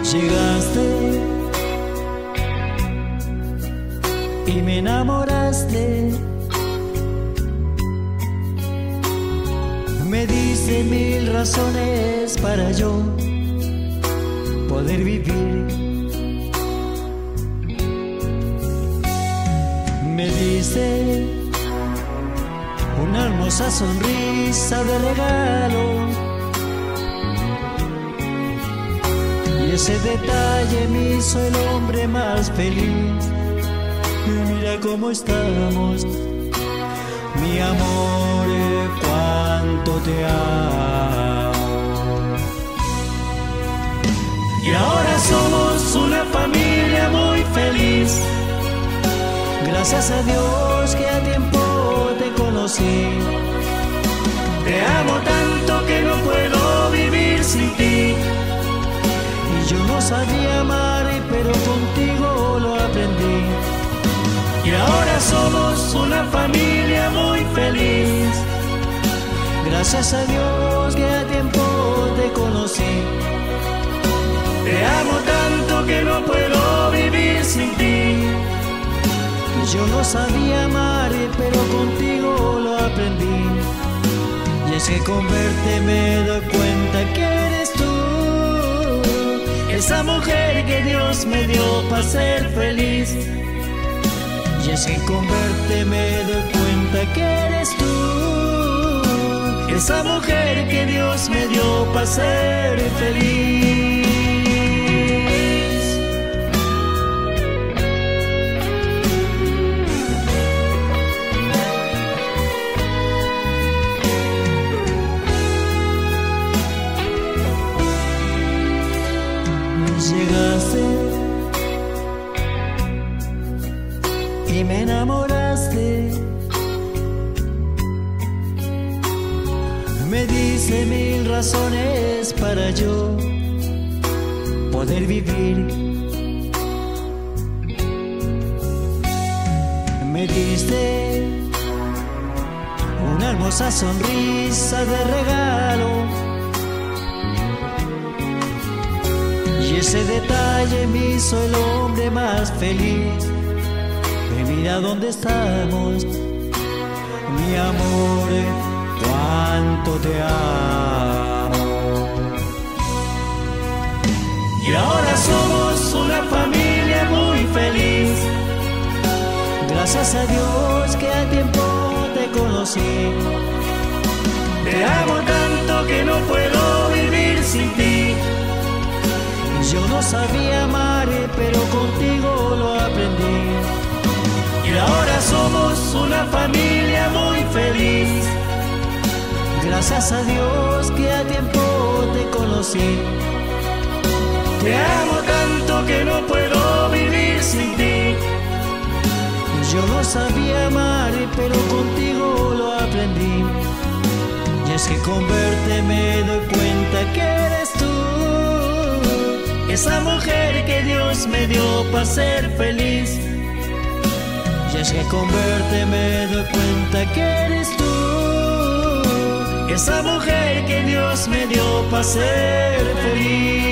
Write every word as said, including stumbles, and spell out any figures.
Llegaste y me enamoraste, me diste mil razones para yo poder vivir. Me diste una hermosa sonrisa de regalo, y ese detalle me hizo el hombre más feliz. Y mira cómo estamos, mi amor, cuánto te amo. Y ahora somos una familia muy feliz, gracias a Dios que a tiempo te conocí. Te amo tanto que no puedo vivir sin ti. Y yo no sabía amar, pero contigo lo aprendí. Y ahora somos una familia muy feliz, gracias a Dios que a tiempo te conocí. Te amo tanto que no puedo vivir sin ti. Yo no sabía amar, pero contigo lo aprendí. Y es que con verte me doy cuenta que eres tú, esa mujer que Dios me dio para ser feliz. Y es que con verte me doy cuenta que eres tú, esa mujer que Dios me dio para ser feliz. Llegaste y me enamoraste, me diste mil razones para yo poder vivir. Me diste una hermosa sonrisa de regalo, y ese detalle me hizo el hombre más feliz. Y mira dónde estamos, mi amor, cuánto te amo. Y ahora somos una familia muy feliz, gracias a Dios que a tiempo te conocí. Te amo tanto que no puedo vivir sin ti. Yo no sabía amar, pero contigo lo aprendí. Y ahora somos una familia muy feliz, gracias a Dios que a tiempo te conocí. Te amo tanto que no puedo vivir sin ti. Yo no sabía amar, pero contigo lo aprendí. Y es que con verte me doy cuenta que eres tú, esa mujer que Dios me dio para ser feliz. Y es que con verte me doy cuenta que eres tú, esa mujer que Dios me dio para ser feliz.